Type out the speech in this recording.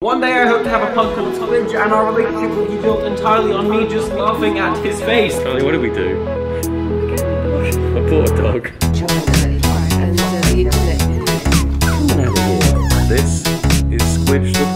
One day I hope to have a pug called Suidge, and our relationship will be built entirely on me just laughing at his face. Charlie, what did we do? I bought a dog. This is Suidge the